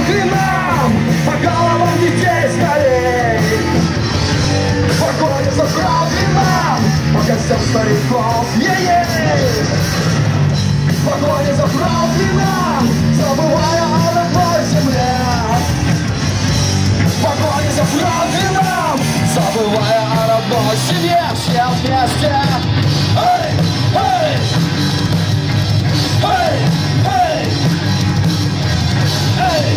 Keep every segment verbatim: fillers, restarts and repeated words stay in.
Франклином, по головам детей скорей. В погоне за Франклином, по костям стариков, е-ей. В погоне за Франклином, забывая о родной земле. В погоне за Франклином, забывая о родной семье. Все вместе. Эй, эй, эй, эй, эй,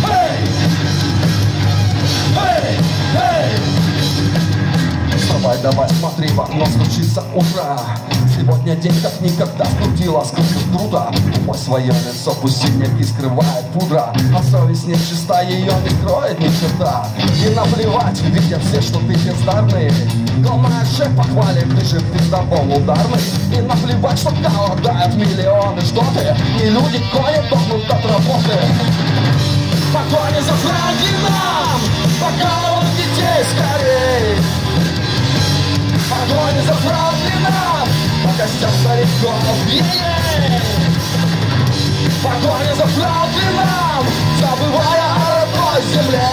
эй, эй, эй. Вставай, давай, смотри, в окно стучится утро. Сегодня день как никогда скрутила, скрутил труда. Мой свое лицо пусть синяки скрывает пудра, а совесть не чиста, ее не скроет ни черта. И наплевать, видят все, что ты бездарный. Главное, шеф похвалит, ты же пиздобол ударный. И наплевать, что голодают миллионы, что ты. И люди кони тонут от работы. В погоне за Франклином, по головам детей скорей. В погоне за Франклином, по костям стариков, е-ей. В погоне за Франклином, забывая о родной земле.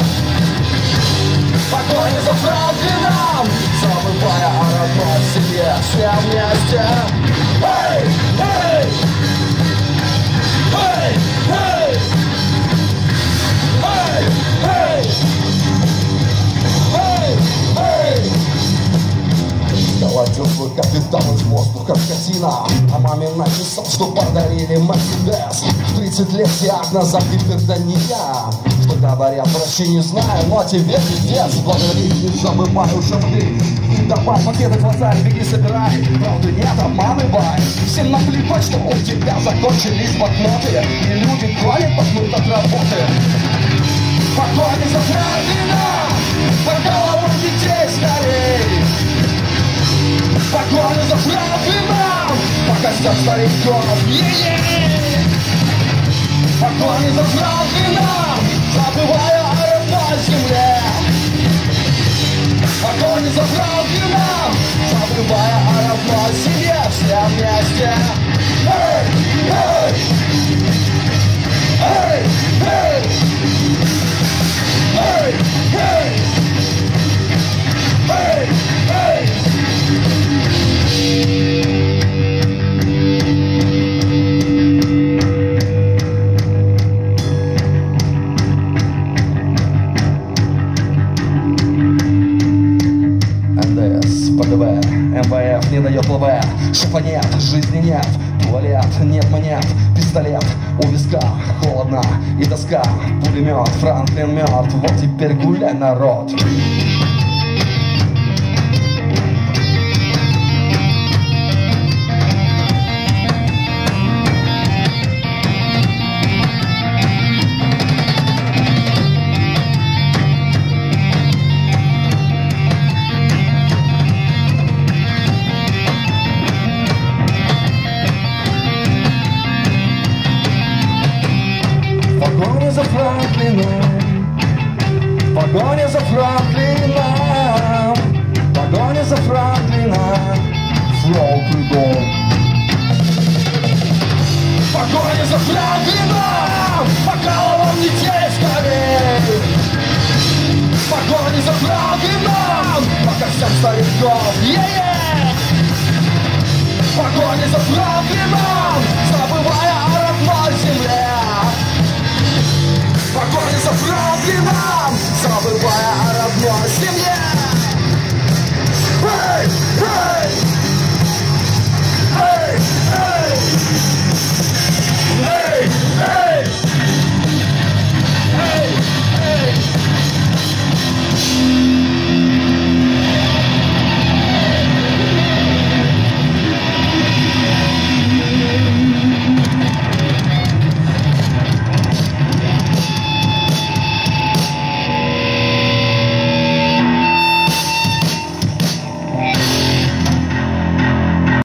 В погоне за Франклином, забывая о родной семье. Все вместе. Эй, эй, эй, эй, эй, эй, эй, эй. Колотил свой капитан из воздуха скотина, а маме написал, что подарили Мерседес. В тридцать лет диагноза гипердония, что говорят, врачи не знаю, но тебе пиздец. Благодарить не забывай уже ты. И давай пакеты глаза, беги собирай. Правды нет, обманы бай. Всем наплевать, что у тебя закончились блокноты, и люди клонят пахнут от работы. В погоне за Франклином, по головам детей скорей. В погоне за Франклином, по костям стариков, е-е. В погоне за Франклином, забывая о родной земле. В погоне за Франклином, забывая о родной семье. Все вместе. Эй, эй, эй, эй, эй, эй, эй, эй. эн дэ эс, пэ дэ вэ, эм вэ эф не дает эл вэ. Шефа нет, жизни нет, туалет, нет монет, пистолет у виска, холодно и доска, пулемет, Франклин мертв, вот теперь гуляй, народ. В погоне за Франклином, в погоне за Франклином, в погоне за Франклином, Франклином. В погоне за Франклином,